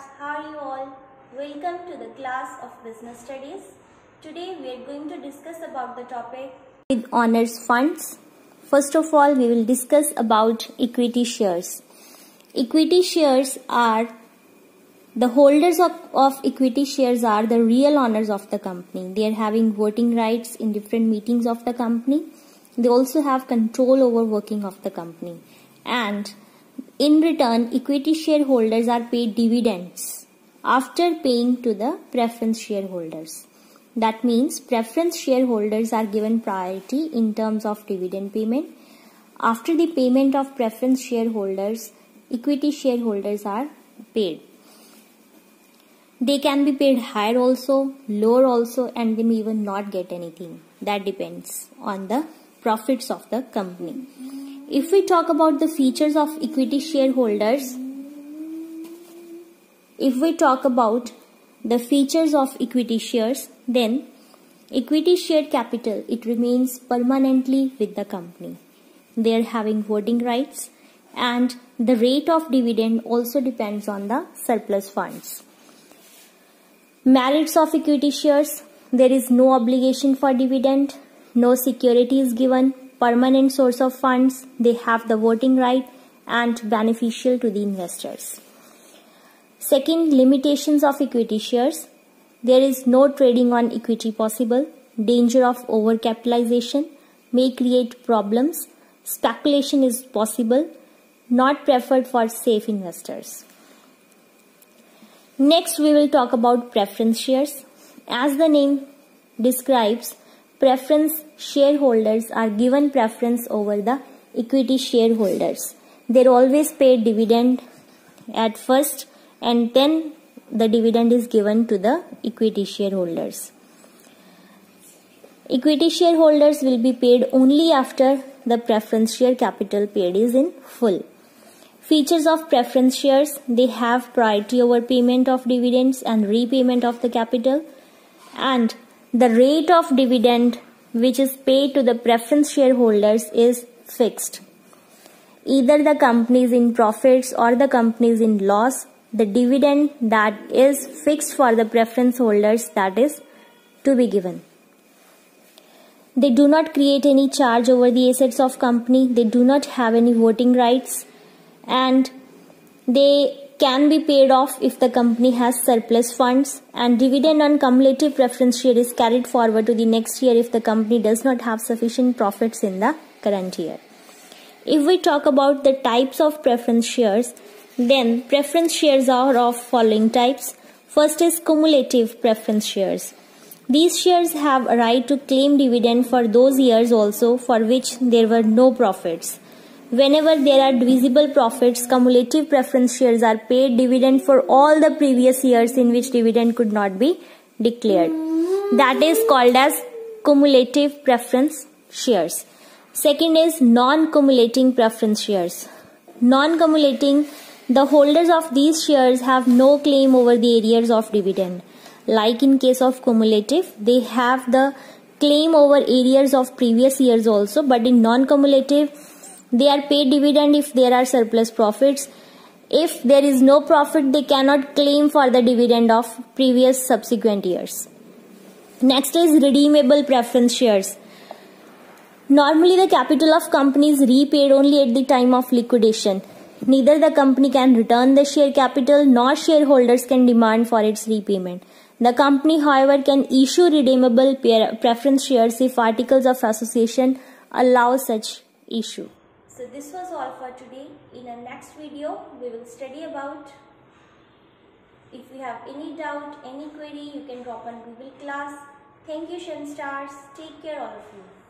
how are you all? Welcome to the class of Business Studies. Today we are going to discuss about the topic with owners funds. First of all, we will discuss about equity shares. Equity shares are the holders of equity shares are the real owners of the company. They are having voting rights in different meetings of the company. They also have control over working of the company. And in return, equity shareholders are paid dividends after paying to the preference shareholders. That means preference shareholders are given priority in terms of dividend payment. After the payment of preference shareholders, equity shareholders are paid. They can be paid higher also, lower also, and they may even not get anything. That depends on the profits of the company. If we talk about the features of equity shareholders, then equity share capital, it remains permanently with the company. They are having voting rights, and the rate of dividend also depends on the surplus funds. Merits of equity shares: there is no obligation for dividend, no security is given, permanent source of funds, they have the voting right, and beneficial to the investors. Second, limitations of equity shares: there is no trading on equity possible, danger of overcapitalization may create problems, speculation is possible, not preferred for safe investors. Next, we will talk about preference shares. As the name describes, preference shareholders are given preference over the equity shareholders. They are always paid dividend at first, and then the dividend is given to the equity shareholders. Equity shareholders will be paid only after the preference share capital paid is in full. Features of preference shares: they have priority over payment of dividends and repayment of the capital, and the rate of dividend which is paid to the preference shareholders is fixed. Either the company is in profits or the company is in loss, the dividend that is fixed for the preference holders, that is to be given. They do not create any charge over the assets of company. They do not have any voting rights, and they can be paid off if the company has surplus funds, and dividend on cumulative preference share is carried forward to the next year if the company does not have sufficient profits in the current year. If we talk about the types of preference shares, then preference shares are of following types. First is cumulative preference shares. These shares have a right to claim dividend for those years also for which there were no profits. Whenever there are divisible profits, cumulative preference shares are paid dividend for all the previous years in which dividend could not be declared. That is called as cumulative preference shares. Second is non-cumulating preference shares. Non-cumulating, the holders of these shares have no claim over the arrears of dividend. Like in case of cumulative, they have the claim over arrears of previous years also, but in non-cumulative, they are paid dividend if there are surplus profits. If there is no profit, they cannot claim for the dividend of previous subsequent years. Next is redeemable preference shares. Normally, the capital of company is repaid only at the time of liquidation. Neither the company can return the share capital nor shareholders can demand for its repayment. The company, however, can issue redeemable preference shares if articles of association allow such issue. So this was all for today. In our next video, we will study about. If you have any doubt, any query, you can drop on Google class. Thank you, Shan Stars. Take care, all of you.